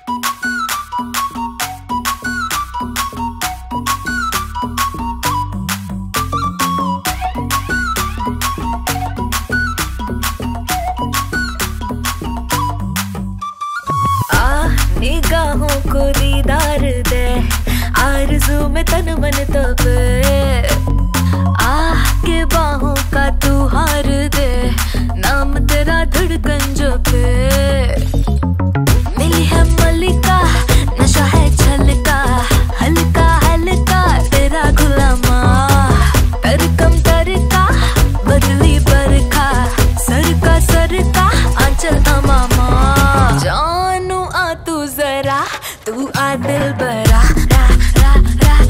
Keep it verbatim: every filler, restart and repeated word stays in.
निगाहों को दीदार दे, आरज़ू में तन मन तपे, आह के बाहों का तू हार दे, नाम तेरा धड़कन जो पे।